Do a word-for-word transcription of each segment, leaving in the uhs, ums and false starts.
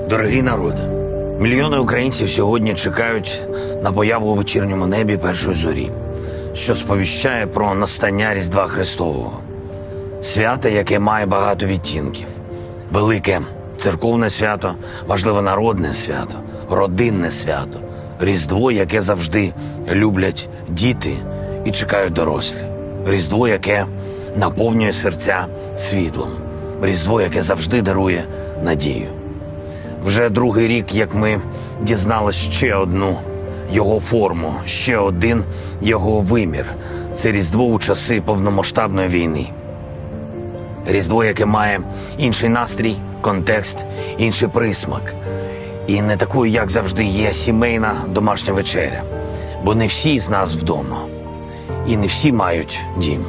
Дорогий народе, мільйони українців сьогодні чекають на появу у вечірньому небі першої зорі, що сповіщає про настання Різдва Христового. Свято, яке має багато відтінків. Велике церковне свято, важливе народне свято, родинне свято. Різдво, яке завжди люблять діти і чекають дорослі. Різдво, яке наповнює серця світлом. Різдво, яке завжди дарує надію. Вже другий рік, як ми дізнали ще одну його форму, ще один його вимір. Це Різдво у часи повномасштабної війни. Різдво, яке має інший настрій, контекст, інший присмак. І не такою, як завжди, є сімейна домашня вечеря. Бо не всі з нас вдома. І не всі мають дім.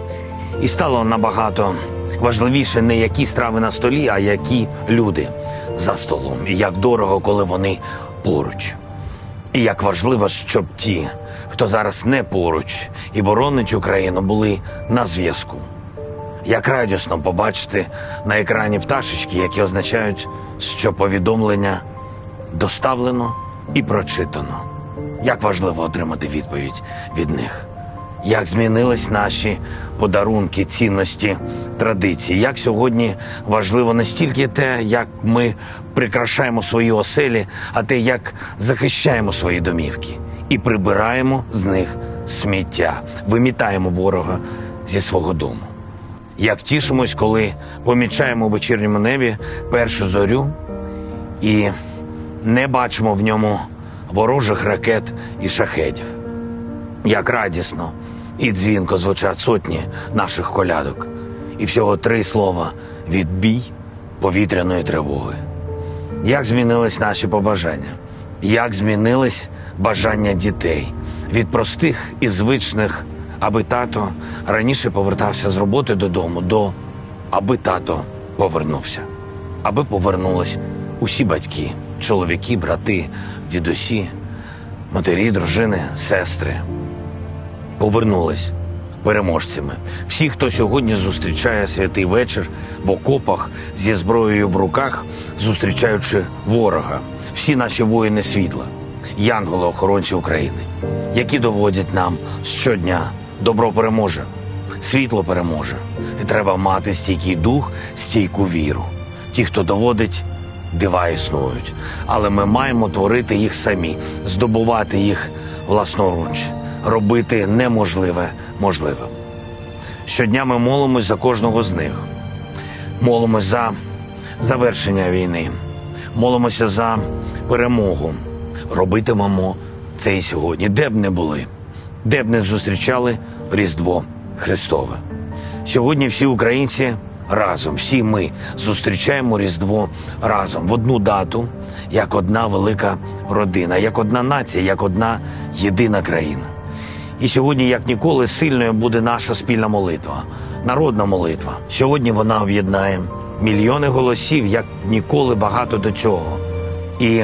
І стало набагато важливіше не які страви на столі, а які люди за столом. І як дорого, коли вони поруч. І як важливо, щоб ті, хто зараз не поруч і боронить Україну, були на зв'язку. Як радісно побачити на екрані пташечки, які означають, що повідомлення доставлено і прочитано. Як важливо отримати відповідь від них. Як змінились наші подарунки, цінності, традиції. Як сьогодні важливо не стільки те, як ми прикрашаємо свої оселі, а те, як захищаємо свої домівки. І прибираємо з них сміття, вимітаємо ворога зі свого дому. Як тішимось, коли помічаємо у вечірньому небі першу зорю і не бачимо в ньому ворожих ракет і шахедів. Як радісно і дзвінко звучать сотні наших колядок. І всього три слова – відбій повітряної тривоги. Як змінились наші побажання? Як змінились бажання дітей? Від простих і звичних аби тато раніше повертався з роботи додому, до аби тато повернувся. Аби повернулись усі батьки, чоловіки, брати, дідусі, матері, дружини, сестри. Повернулись переможцями. Всі, хто сьогодні зустрічає святий вечір в окопах зі зброєю в руках, зустрічаючи ворога. Всі наші воїни світла, янголи-охоронці України, які доводять нам щодня: добро переможе, світло переможе. І треба мати стійкий дух, стійку віру. Ті, хто доводить, дива існують. Але ми маємо творити їх самі, здобувати їх власноруч, робити неможливе можливим. Щодня ми молимось за кожного з них. Молимось за завершення війни. Молимося за перемогу. Робитимемо це і сьогодні, де б не були, де б не зустрічали Різдво Христове. Сьогодні всі українці разом, всі ми зустрічаємо Різдво разом, в одну дату, як одна велика родина, як одна нація, як одна єдина країна. І сьогодні, як ніколи, сильною буде наша спільна молитва, народна молитва. Сьогодні вона об'єднає мільйони голосів, як ніколи багато до цього. І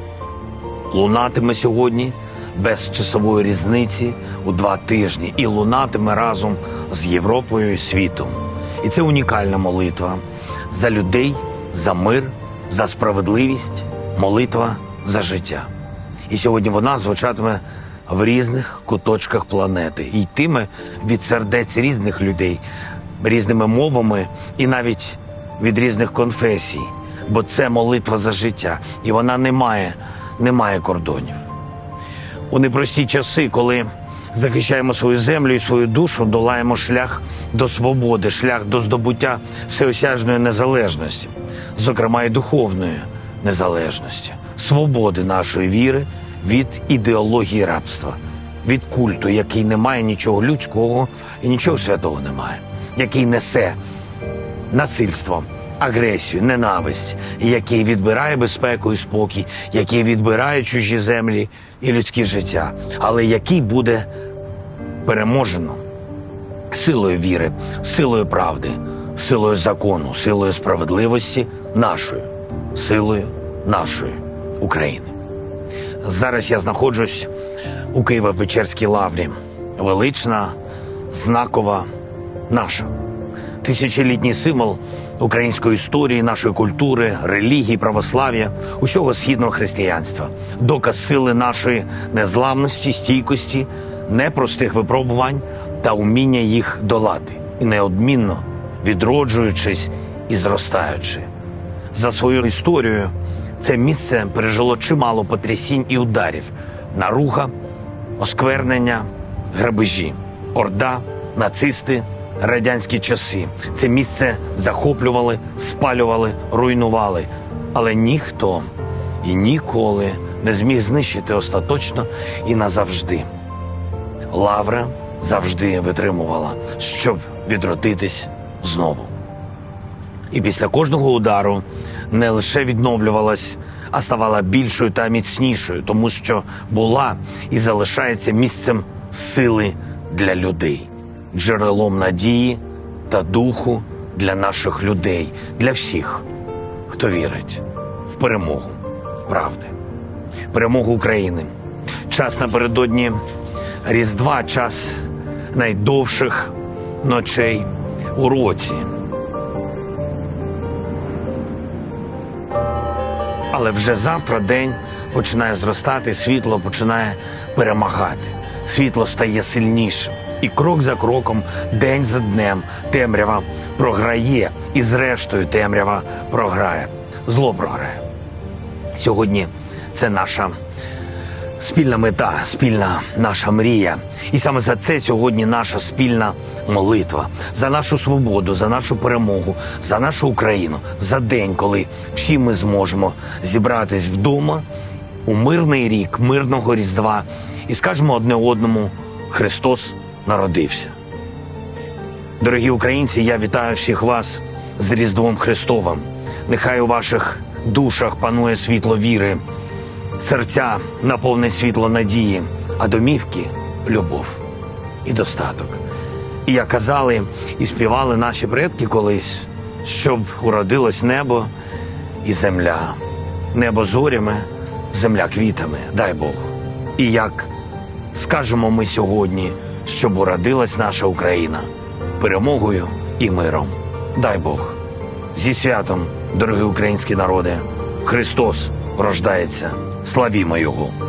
лунатиме сьогодні без часової різниці у два тижні. І лунатиме разом з Європою і світом. І це унікальна молитва за людей, за мир, за справедливість, молитва за життя. І сьогодні вона звучатиме в різних куточках планети. І йтиме від сердець різних людей, різними мовами і навіть від різних конфесій. Бо це молитва за життя. І вона не має, не має кордонів. У непрості часи, коли захищаємо свою землю і свою душу, долаємо шлях до свободи, шлях до здобуття всеосяжної незалежності, зокрема і духовної незалежності, свободи нашої віри від ідеології рабства, від культу, який не має нічого людського і нічого святого немає, який несе насильство, агресію, ненависть, який відбирає безпеку і спокій, який відбирає чужі землі і людське життя, але який буде переможено силою віри, силою правди, силою закону, силою справедливості нашою, силою нашої України. Зараз я знаходжусь у Києво-Печерській лаврі. Велична, знакова, наша. Тисячолітній символ української історії, нашої культури, релігії, православ'я, усього східного християнства. Доказ сили нашої незламності, стійкості, непростих випробувань та уміння їх долати. І неодмінно відроджуючись і зростаючи. За свою історію це місце пережило чимало потрясінь і ударів. Наруга, осквернення, грабежі, орда, нацисти, радянські часи. Це місце захоплювали, спалювали, руйнували. Але ніхто і ніколи не зміг знищити остаточно і назавжди. Лавра завжди витримувала, щоб відродитись знову. І після кожного удару не лише відновлювалась, а ставала більшою та міцнішою, тому що була і залишається місцем сили для людей, джерелом надії та духу для наших людей, для всіх, хто вірить в перемогу правди, перемогу України. Час напередодні Різдва, час найдовших ночей у році. Але вже завтра день починає зростати, світло починає перемагати. Світло стає сильнішим. І крок за кроком, день за днем темрява програє. І зрештою темрява програє. Зло програє. Сьогодні це наша спільна мета, спільна наша мрія. І саме за це сьогодні наша спільна молитва. За нашу свободу, за нашу перемогу, за нашу Україну. За день, коли всі ми зможемо зібратись вдома у мирний рік, мирного Різдва і скажемо одне одному: Христос народився. Дорогі українці, я вітаю всіх вас з Різдвом Христовим. Нехай у ваших душах панує світло віри, серця наповне світло надії, а домівки – любов і достаток. І як казали і співали наші предки колись, щоб уродилось небо і земля. Небо зорями, земля квітами, дай Бог. І як скажемо ми сьогодні, щоб уродилась наша Україна перемогою і миром. Дай Бог. Зі святом, дорогі українські народи! Христос рождається. Славімо Його!